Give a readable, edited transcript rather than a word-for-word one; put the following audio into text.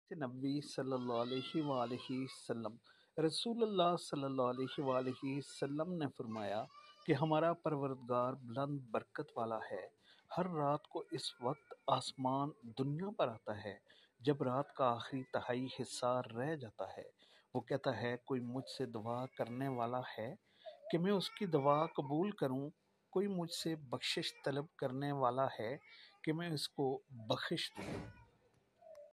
नबी सल्लल्लाहु अलैहि वसल्लम रसूलुल्लाह सल्लल्लाहु अलैहि वसल्लम ने फरमाया कि हमारा परवरदिगार बुलंद बरकत वाला है। हर रात को इस वक्त आसमान दुनिया पर आता है जब रात का आखिरी तिहाई हिस्सा रह जाता है। वो कहता है, कोई मुझसे दुआ करने वाला है कि मैं उसकी दुआ कबूल करूं? कोई मुझसे बख्शिश तलब करने वाला है कि मैं इसको बख्शिश दूं?